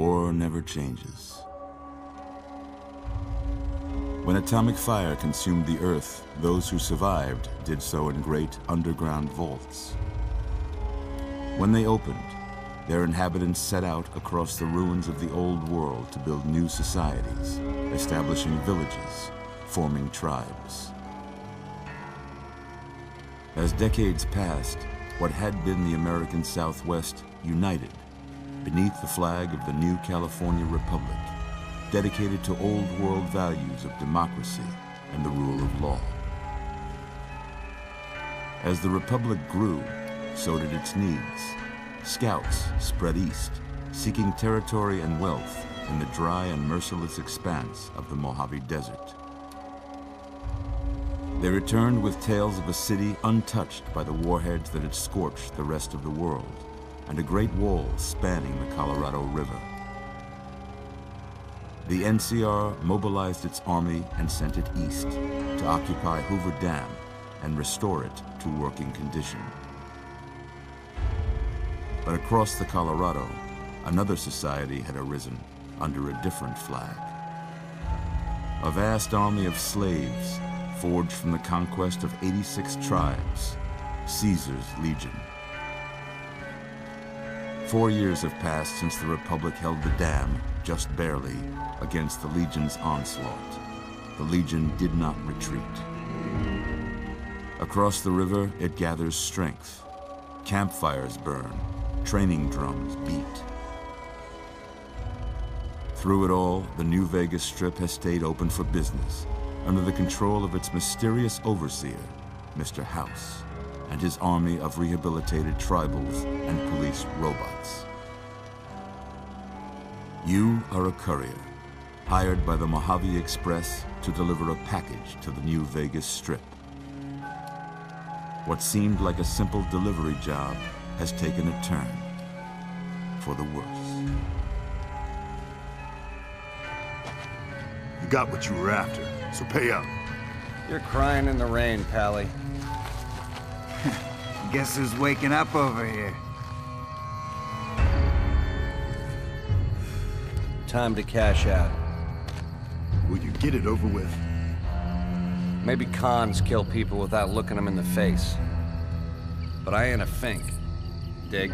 war never changes. When atomic fire consumed the Earth, those who survived did so in great underground vaults. When they opened, their inhabitants set out across the ruins of the old world to build new societies, establishing villages, forming tribes. As decades passed, what had been the American Southwest united beneath the flag of the new California Republic, dedicated to old world values of democracy and the rule of law. As the Republic grew, so did its needs. Scouts spread east, seeking territory and wealth in the dry and merciless expanse of the Mojave Desert. They returned with tales of a city untouched by the warheads that had scorched the rest of the world, and a great wall spanning the Colorado River. The NCR mobilized its army and sent it east to occupy Hoover Dam and restore it to working condition. But across the Colorado, another society had arisen under a different flag. A vast army of slaves forged from the conquest of 86 tribes, Caesar's Legion. 4 years have passed since the Republic held the dam, just barely, against the Legion's onslaught. The Legion did not retreat. Across the river, it gathers strength. Campfires burn, training drums beat. Through it all, the New Vegas Strip has stayed open for business, under the control of its mysterious overseer, Mr. House, and his army of rehabilitated tribals and police robots. You are a courier, hired by the Mojave Express to deliver a package to the New Vegas Strip. What seemed like a simple delivery job has taken a turn for the worse. You got what you were after, so pay up. You're crying in the rain, Pally. Guess who's waking up over here? Time to cash out. Will you get it over with? Maybe cons kill people without looking them in the face. But I ain't a fink. Dig?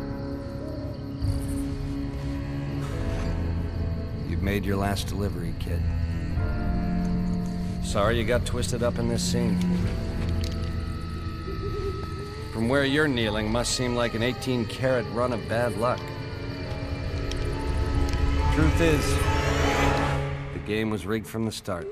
You've made your last delivery, kid. Sorry you got twisted up in this scene. From where you're kneeling must seem like an 18-carat run of bad luck. Truth is, the game was rigged from the start.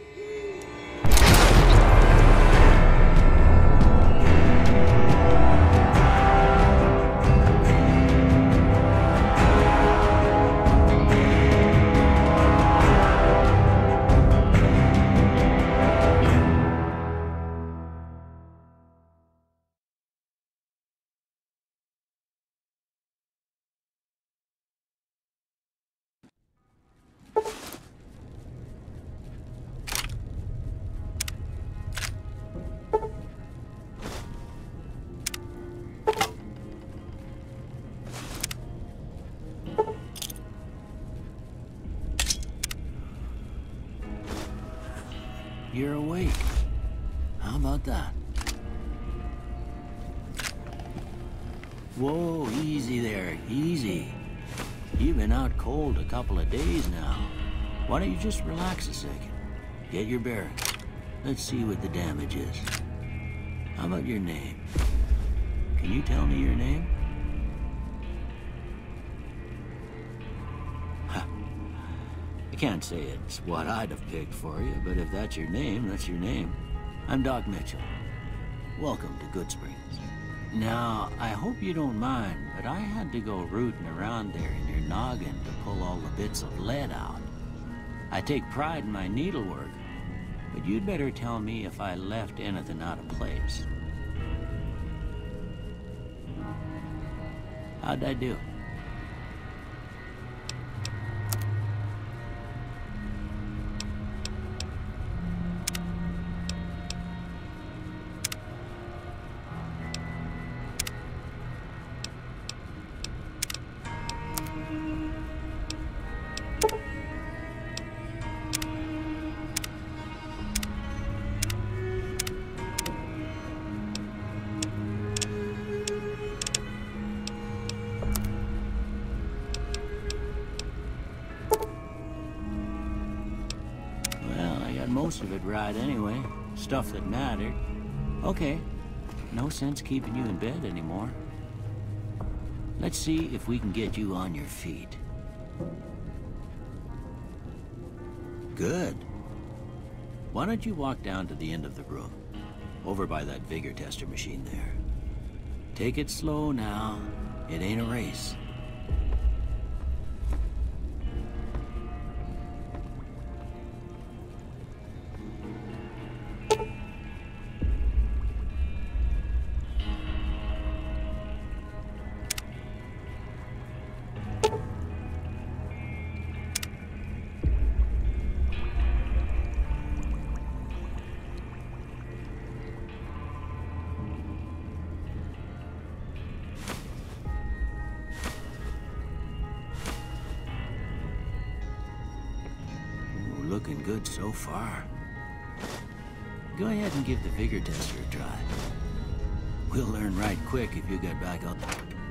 You're awake. How about that? Whoa, easy there, easy. You've been out cold a couple of days now. Why don't you just relax a second? Get your bearings. Let's see what the damage is. How about your name? Can you tell me your name? I can't say it's what I'd have picked for you, but if that's your name, that's your name. I'm Doc Mitchell. Welcome to Goodsprings. Now, I hope you don't mind, but I had to go rooting around there in your noggin to pull all the bits of lead out. I take pride in my needlework, but you'd better tell me if I left anything out of place. How'd I do? most of it right anyway. Stuff that mattered. Okay, no sense keeping you in bed anymore. Let's see if we can get you on your feet. Good. Why don't you walk down to the end of the room? Over by that vigor tester machine there. Take it slow now. It ain't a race. Looking good so far. Go ahead and give the vigor tester a try. We'll learn right quick if you get back up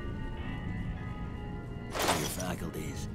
to your faculties.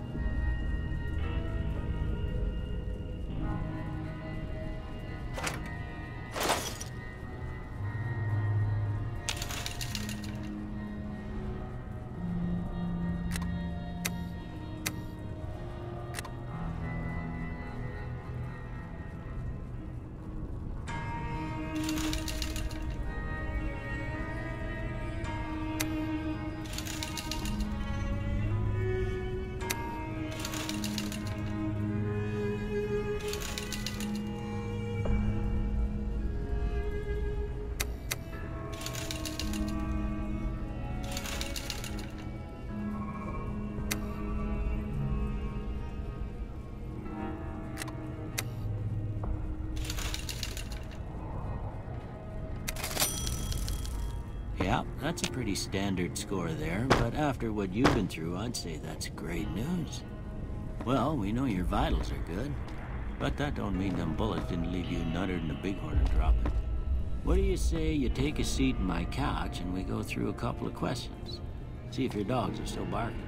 Yeah, that's a pretty standard score there, but after what you've been through, I'd say that's great news. Well, we know your vitals are good, but that don't mean them bullets didn't leave you nuttered in a bighorn and dropping. What do you say you take a seat in my couch and we go through a couple of questions? See if your dogs are still barking.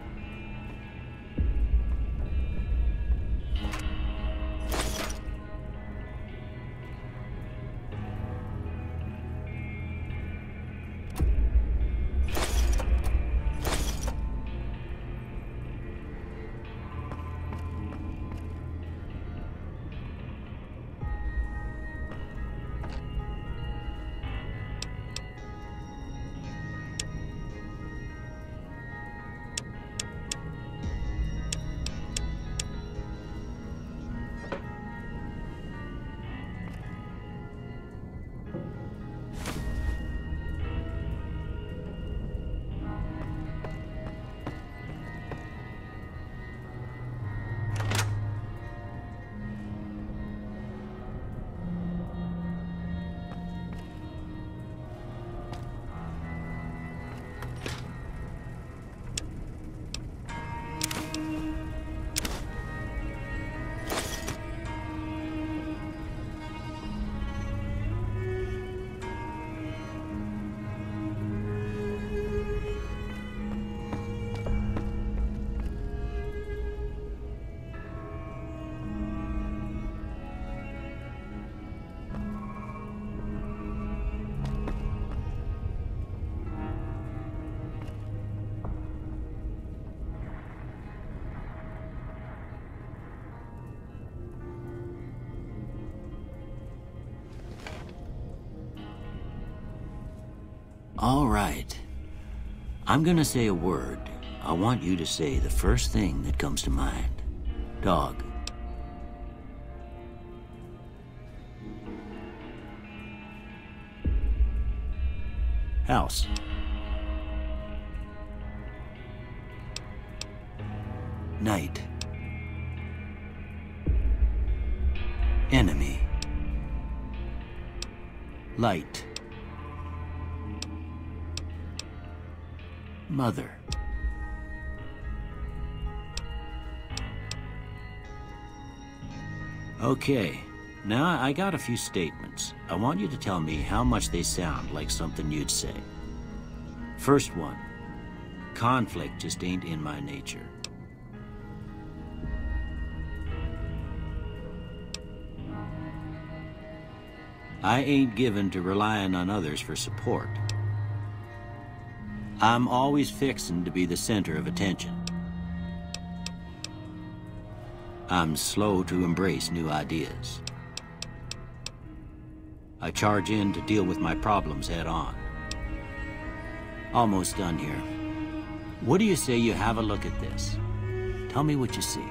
All right. I'm gonna say a word. I want you to say the first thing that comes to mind. Dog. House. Night. Enemy. Light. Mother. Okay, now I got a few statements. I want you to tell me how much they sound like something you'd say. First one, conflict just ain't in my nature. I ain't given to relying on others for support. I'm always fixin' to be the center of attention. I'm slow to embrace new ideas. I charge in to deal with my problems head on. Almost done here. What do you say you have a look at this? Tell me what you see.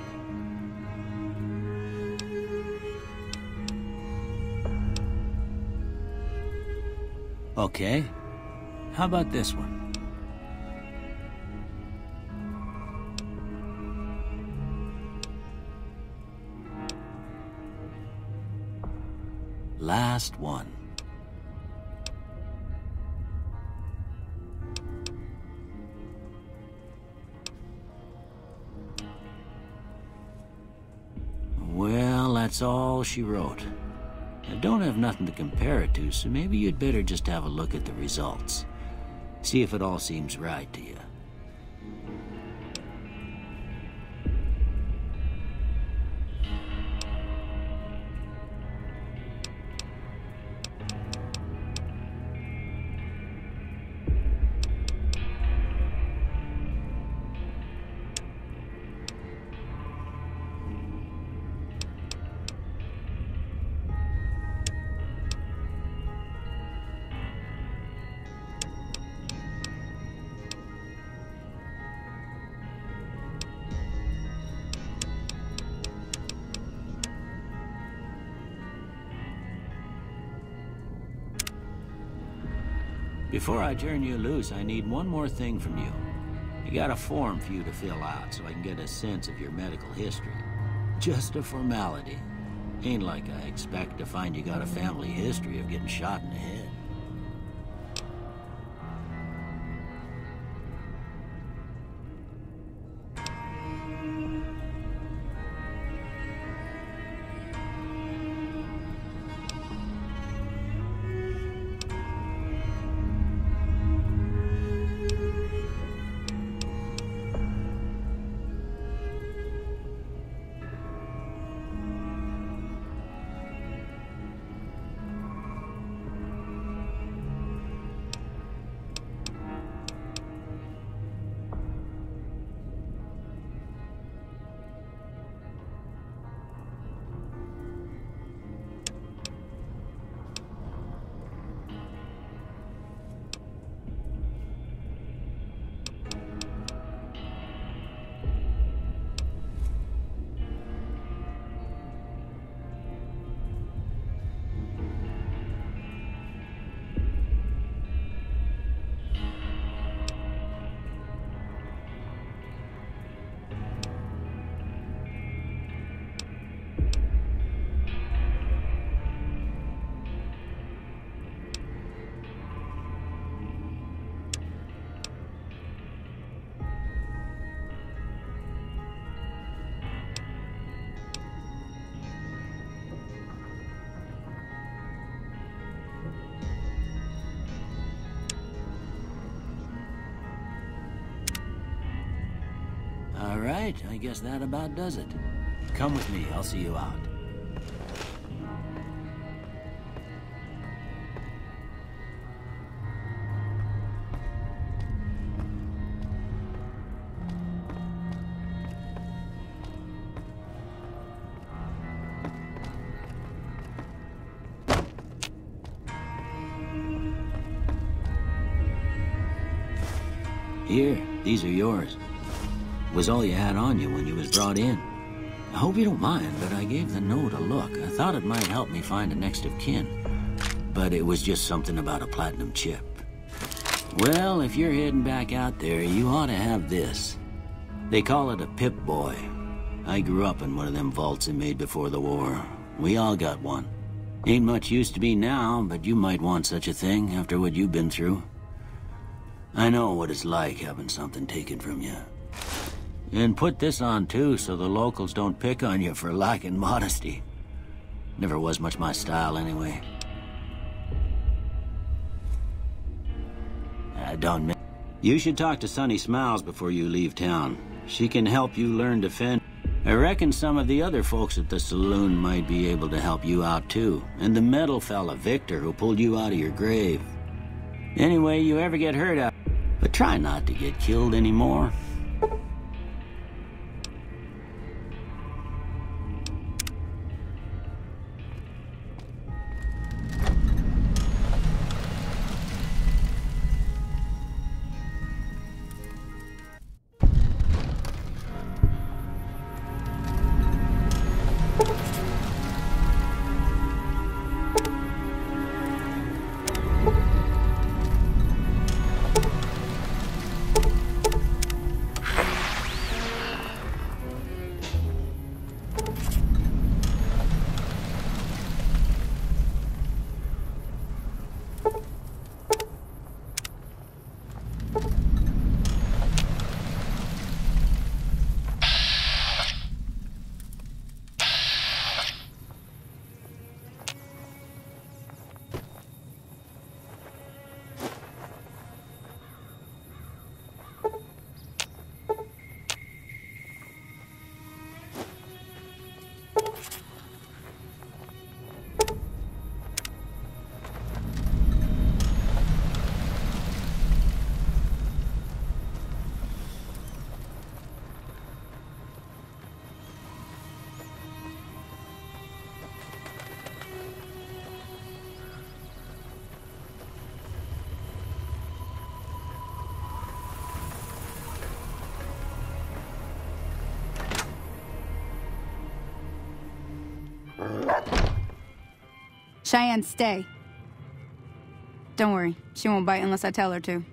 Okay. How about this one? Last one. Well, that's all she wrote. I don't have nothing to compare it to, so maybe you'd better just have a look at the results. See if it all seems right to you. Before I turn you loose, I need one more thing from you. I got a form for you to fill out so I can get a sense of your medical history. Just a formality. Ain't like I expect to find you got a family history of getting shot in the head. All right, I guess that about does it. Come with me, I'll see you out. Here, these are yours. Was all you had on you when you was brought in. I hope you don't mind, but I gave the note a look. I thought it might help me find a next of kin. But it was just something about a platinum chip. Well, if you're heading back out there, you ought to have this. They call it a Pip-Boy. I grew up in one of them vaults they made before the war. We all got one. Ain't much use to me now, but you might want such a thing after what you've been through. I know what it's like having something taken from you. And put this on too, so the locals don't pick on you for lacking modesty. Never was much my style anyway. You should talk to Sunny Smiles before you leave town. She can help you learn to fend. I reckon some of the other folks at the saloon might be able to help you out too. And the metal fella, Victor, who pulled you out of your grave. Anyway, you ever get hurt out, but try not to get killed anymore. Cheyenne, stay. Don't worry, she won't bite unless I tell her to.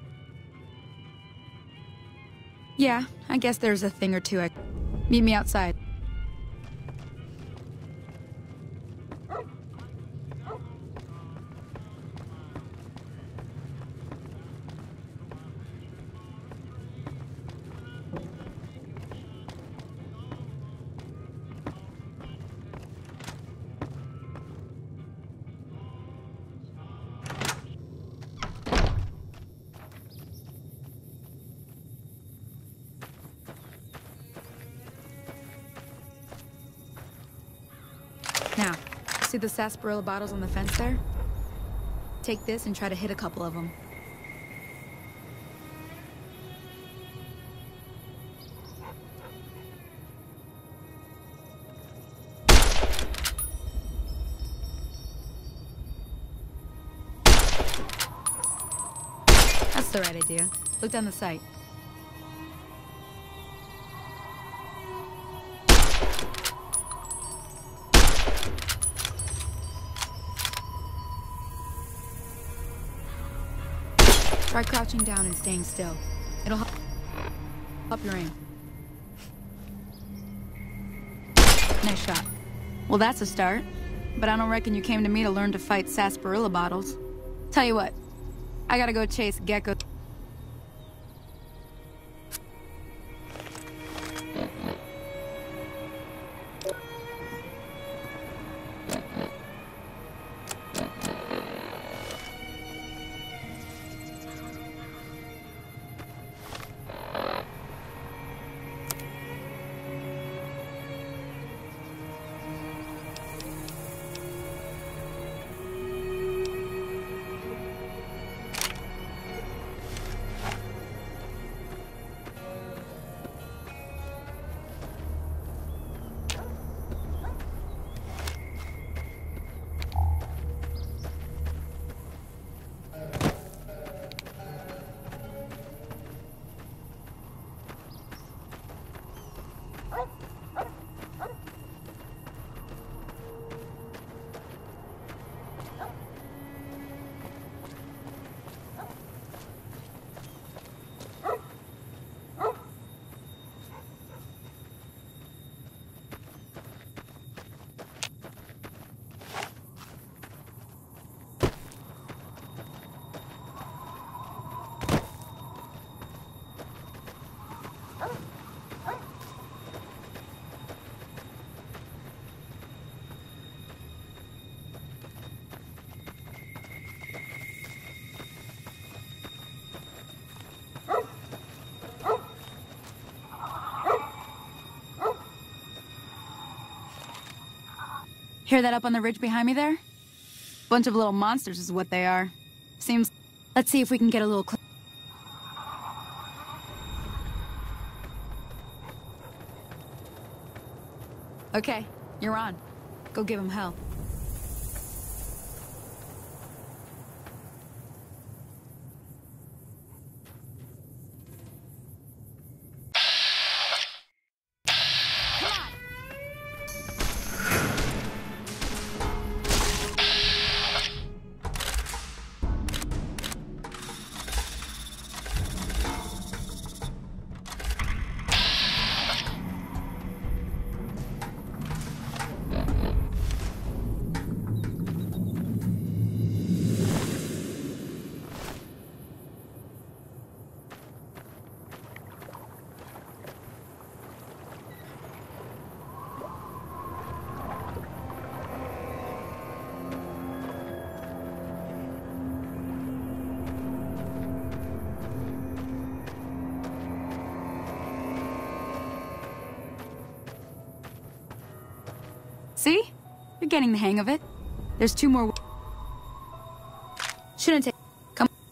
Yeah, I guess there's a thing or two. Meet me outside. Now, see the sarsaparilla bottles on the fence there? Take this and try to hit a couple of them. That's the right idea. Look down the sight. Try crouching down and staying still. It'll help your aim. Nice shot. Well, that's a start. But I don't reckon you came to me to learn to fight sarsaparilla bottles. Tell you what, I gotta go chase Gecko. Hear that up on the ridge behind me there? Bunch of little monsters is what they are. Seems... Let's see if we can get a little closer. Okay, you're on. Go give him hell. See? You're getting the hang of it. There's 2 more... Shouldn't take... Come on.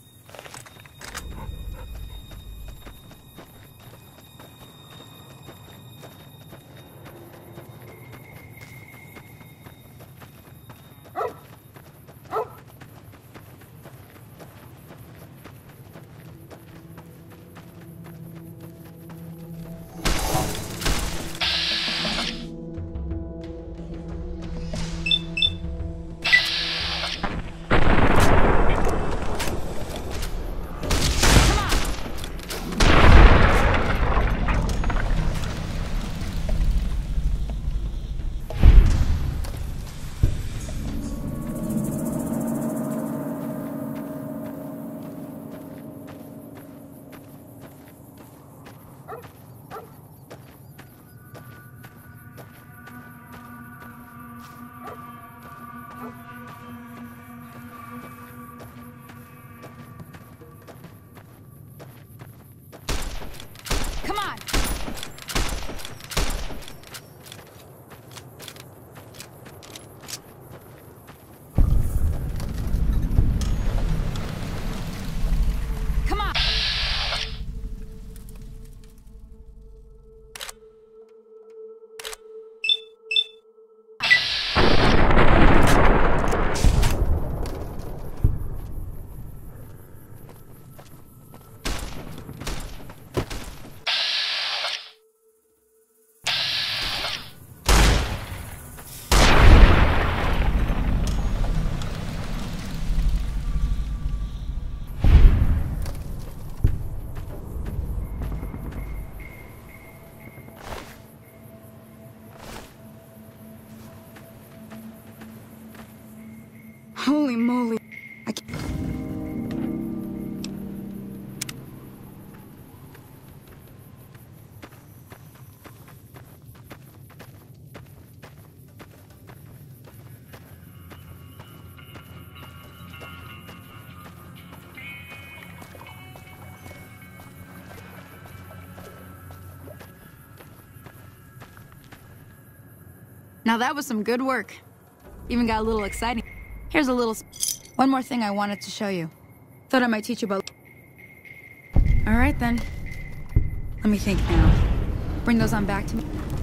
Come on! Come on! Holy moly. I can't... Now that was some good work. Even got a little exciting. Here's a little... One more thing I wanted to show you. Thought I might teach you about... All right, then. Let me think now. Bring those on back to me.